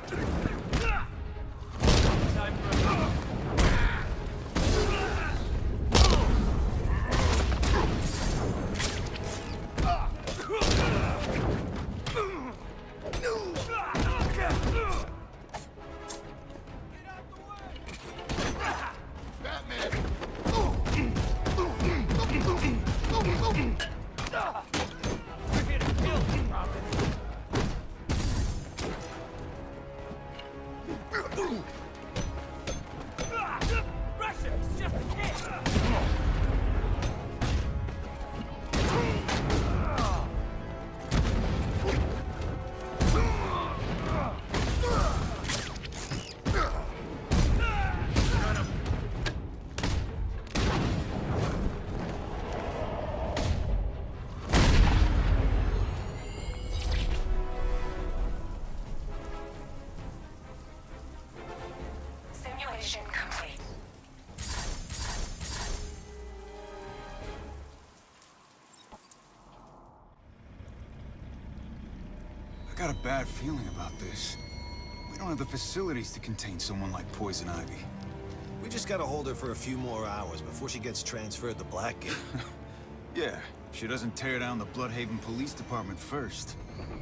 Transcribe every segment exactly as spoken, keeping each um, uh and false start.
Simulation complete. I got a bad feeling about this. We don't have the facilities to contain someone like Poison Ivy. We just gotta hold her for a few more hours before she gets transferred to Blackgate. Yeah, if she doesn't tear down the Bloodhaven Police Department first.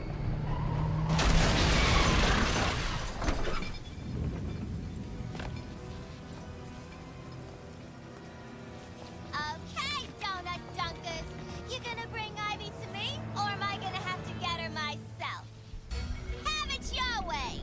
Okay, donut dunkers. You gonna bring Ivy to me, or am I gonna have to get her myself? Have it your way!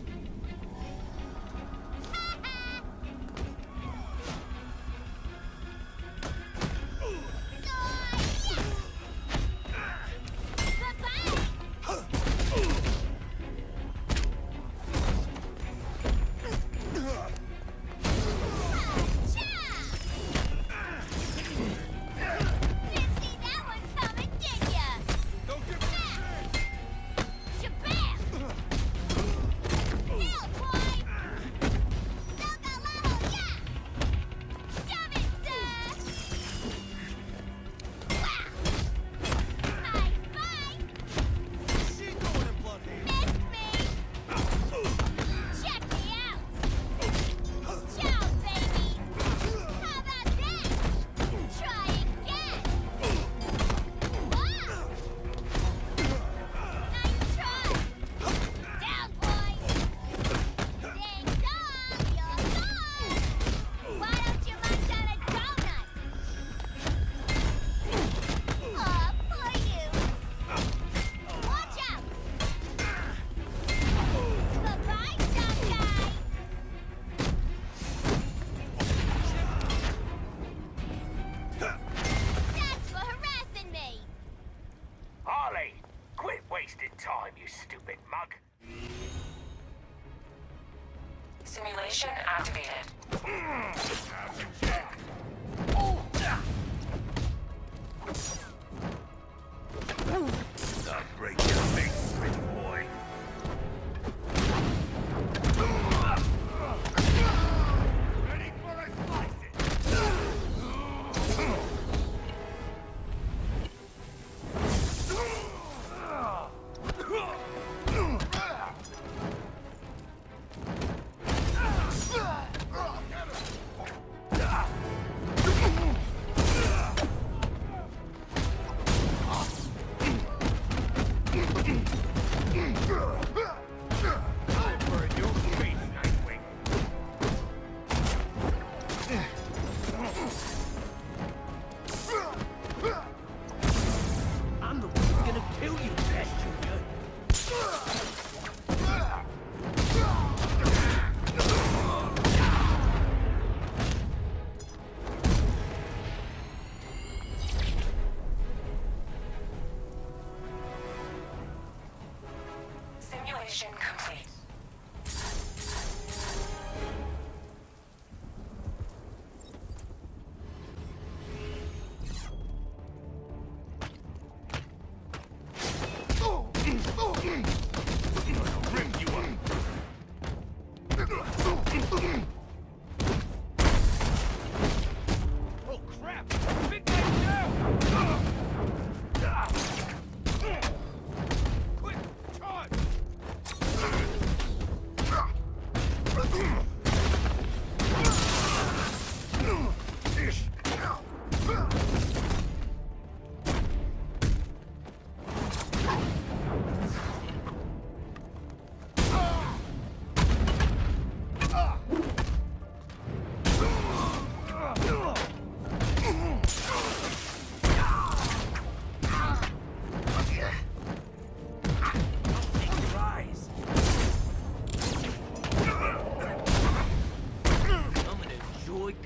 Simulation activated. Not break your face, big boy. Ready for a slice it.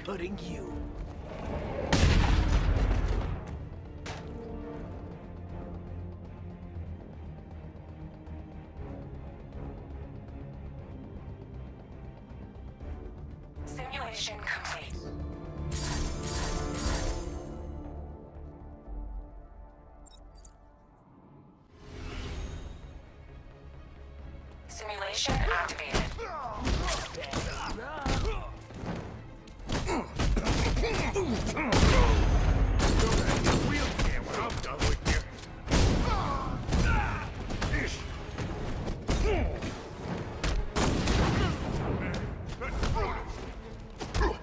including you. Simulation complete. Simulation activated. Wheelchair when I'm done with you. Let's throw this.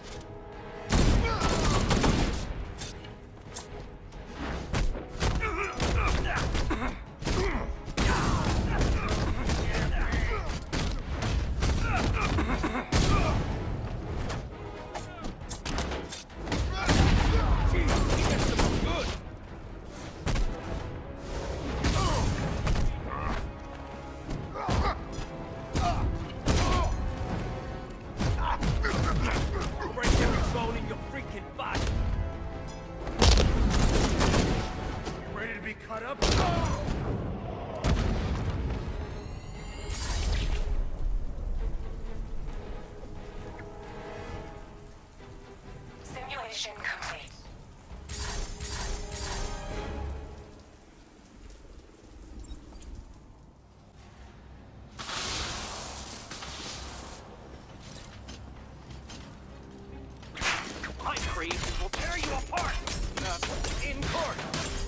Break every bone in your freaking body. You ready to be cut up? Simulation complete. My creations will tear you apart! Uh, in court!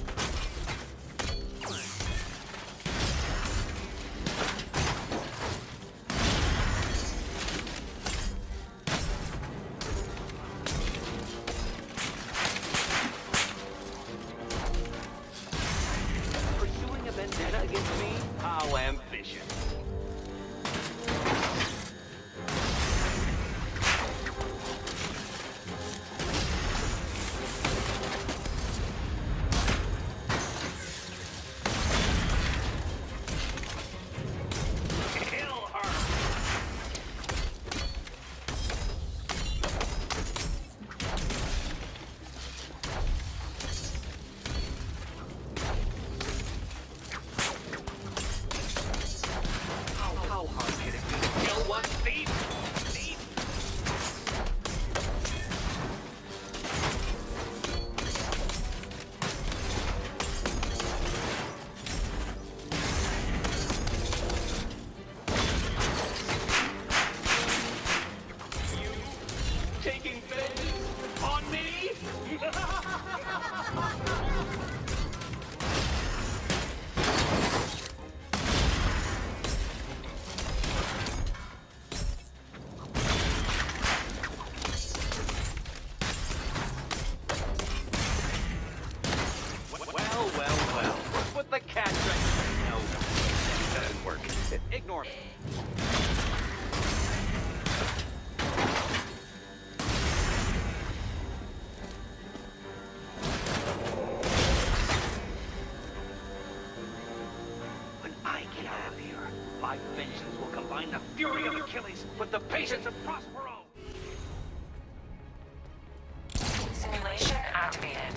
Pursuing a vendetta against me? How ambitious. Kill her! How, how hard can it be to kill one thief? Thief? You taking vengeance on me? Well, well, well. What's with the cat drink? No, that doesn't work. Ignore me. When I get out of here, my vengeance will combine the fury of Achilles with the patience of Prospero. Simulation activated.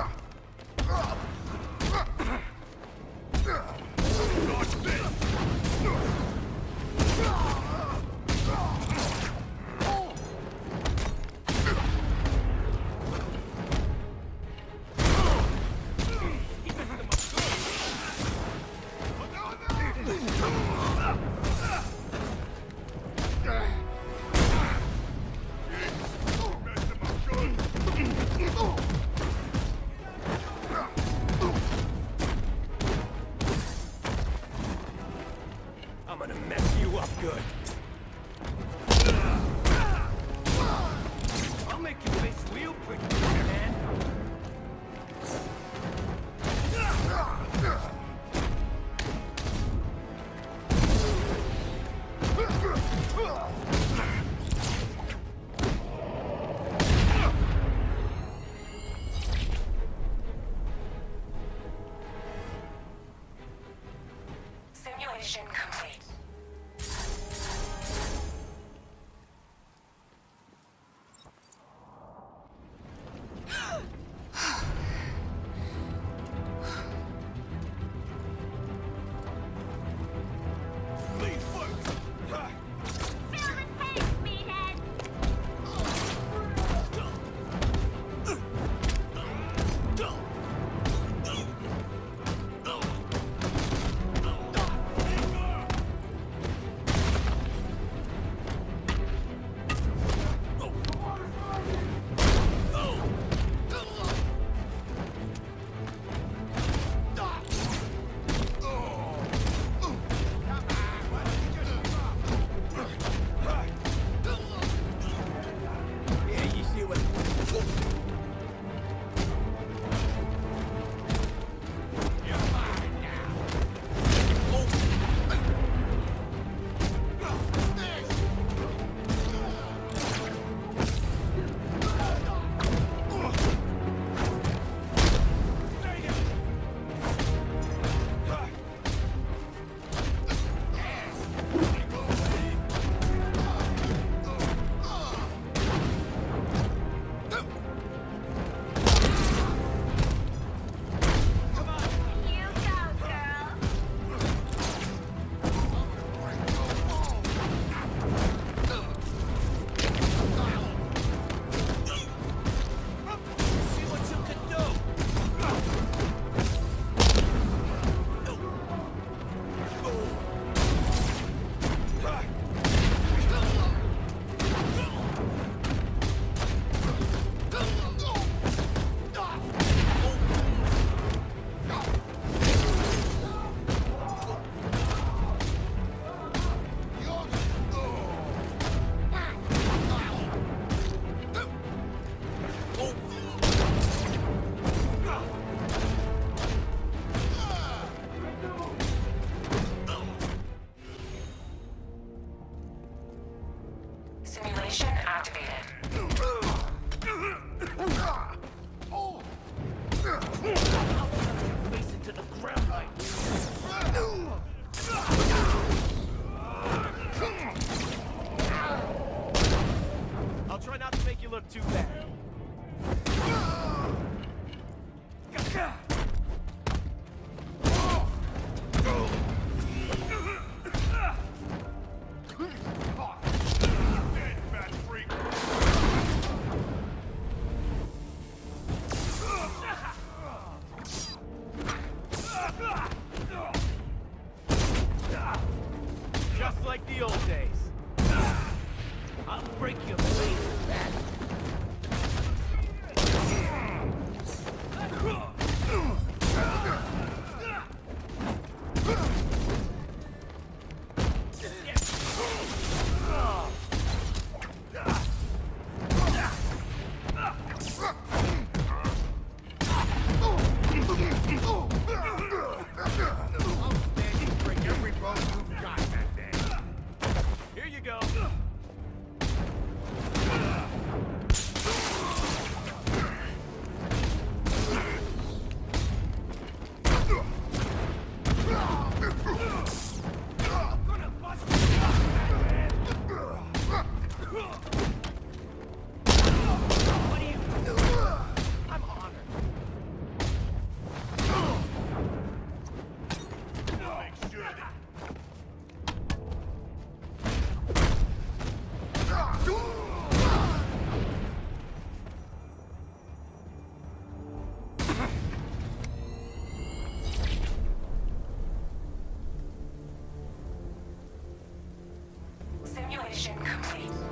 I'm gonna mess you up good. I'll make you face real pretty, man. Simulation complete. Simulation activated. Face into the ground like I'll try not to make you look too bad. Dead, fat freak. Just like the old days. I'll break your face, fat. Break every bone you've got that day. Here you go. I'm honored. Make sure that Simulation complete.